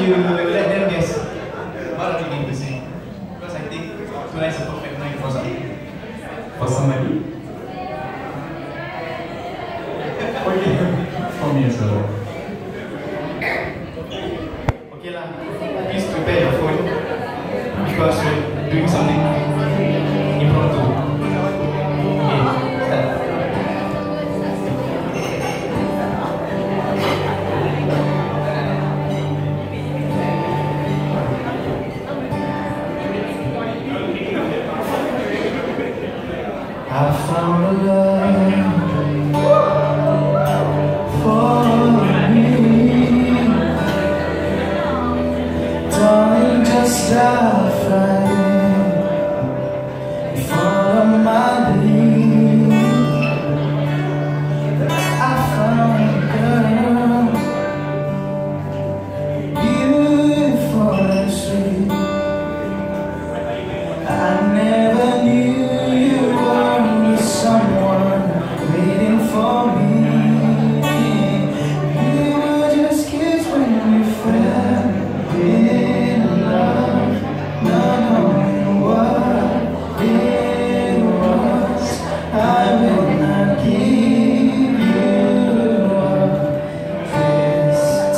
you let them guess what are we going to sing? Because I think tonight is a perfect night for somebody. For somebody? Okay, for me as well. Okay lah, please prepare your phone because we're doing something impromptu. Okay, start. I found a love for me, darling, just dive right in front of my knees. I found a girl, beautiful and sweet. I never knew you were someone waiting for me. You were just kids when we fell in love, not knowing what it was. I will not give you up this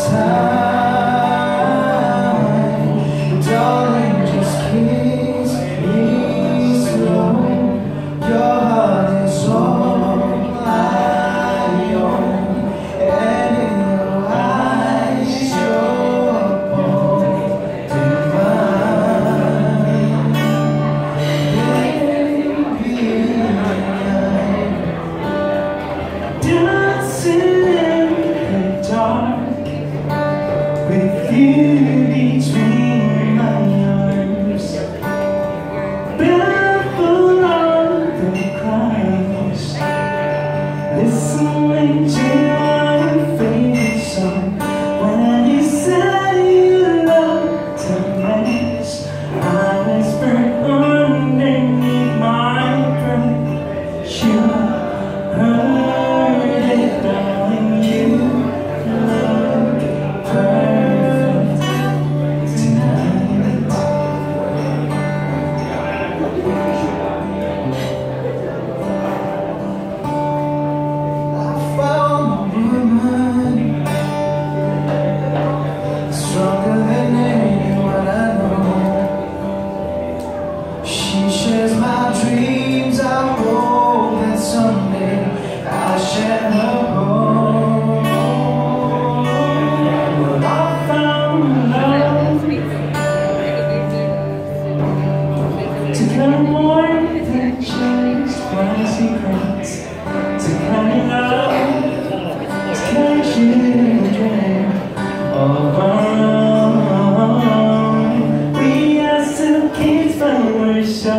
time, darling, just kiss me slow. Your heart is all I own, and in your eyes you're both divine. Baby, dancing in the dark with you between my arms, barefoot on the grass, listening to your favorite song. When you said you loved to dance, I whispered underneath my breath, you heard it, darling, you look perfect tonight. I found a woman stronger than anyone I know. She shares my dreams. I hope that someday I'll share her home. Well, I found love to kind of more than just my secrets, to kind of love, to kind of children of our own. We are still kids, but we're so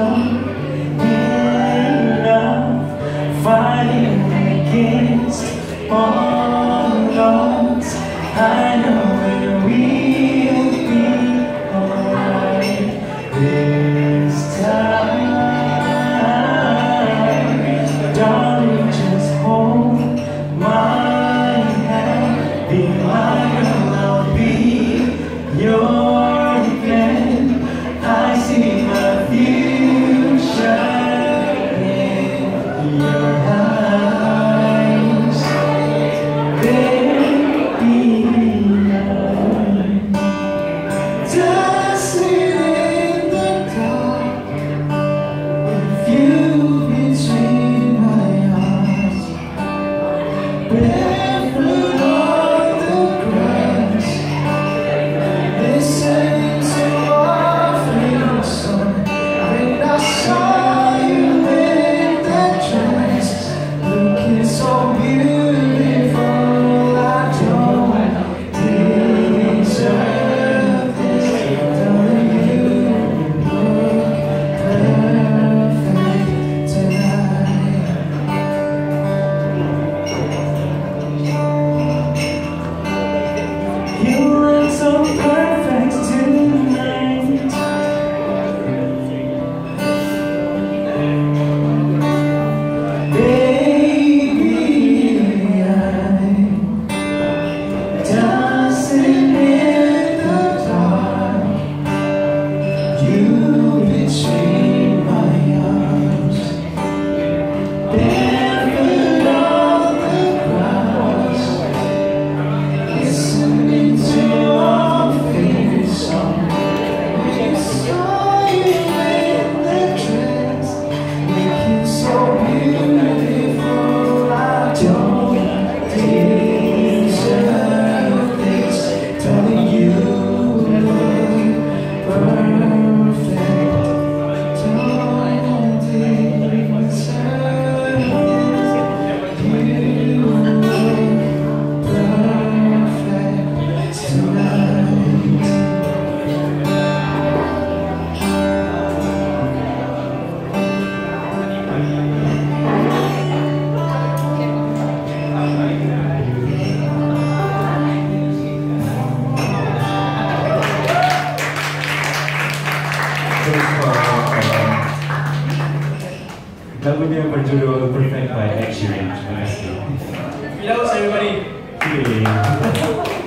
in love, fighting against all odds. I know that we'll be alright this time. Darling, just hold my hand, be my girl, I'll be your man. I see my future in your eyes, baby. I'm dancing in the dark Lagunya berjudul Perfect by Ed Sheeran. Terima kasih. Firdaus everybody. Okay.